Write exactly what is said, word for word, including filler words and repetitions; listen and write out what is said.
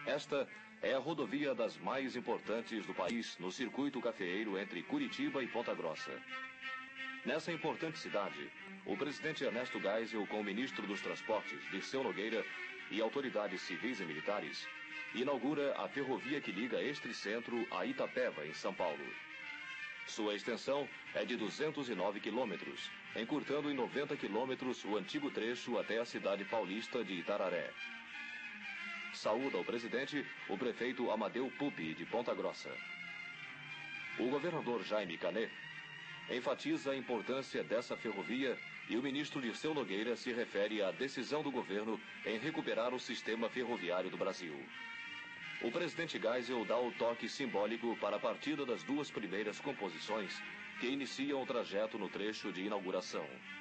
Esta é a rodovia das mais importantes do país no circuito cafeeiro entre Curitiba e Ponta Grossa. Nessa importante cidade, o presidente Ernesto Geisel, com o ministro dos Transportes, Dirceu Nogueira, e autoridades civis e militares, inaugura a ferrovia que liga este centro a Itapeva, em São Paulo. Sua extensão é de duzentos e nove quilômetros, encurtando em noventa quilômetros o antigo trecho até a cidade paulista de Itararé. Saúda o presidente o prefeito Amadeu Pupi, de Ponta Grossa. O governador Jaime Canet enfatiza a importância dessa ferrovia e o ministro Dirceu Nogueira se refere à decisão do governo em recuperar o sistema ferroviário do Brasil. O presidente Geisel dá o toque simbólico para a partida das duas primeiras composições que iniciam o trajeto no trecho de inauguração.